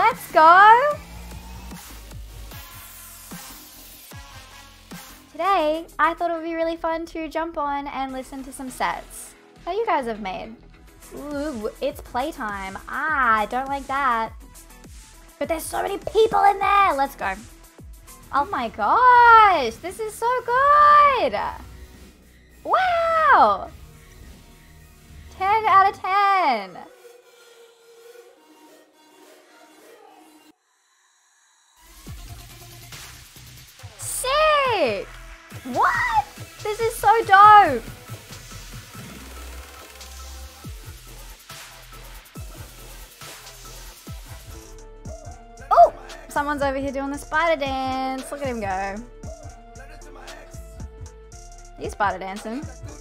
Let's go! Today, I thought it would be really fun to jump on and listen to some sets that you guys have made. Ooh, it's playtime. Ah, I don't like that. But there's so many people in there. Let's go. Oh my gosh, this is so good. Wow. 10 out of 10. Sick. What? This is so dope. Oh, someone's over here doing the spider dance. Look at him go. He's spider dancing.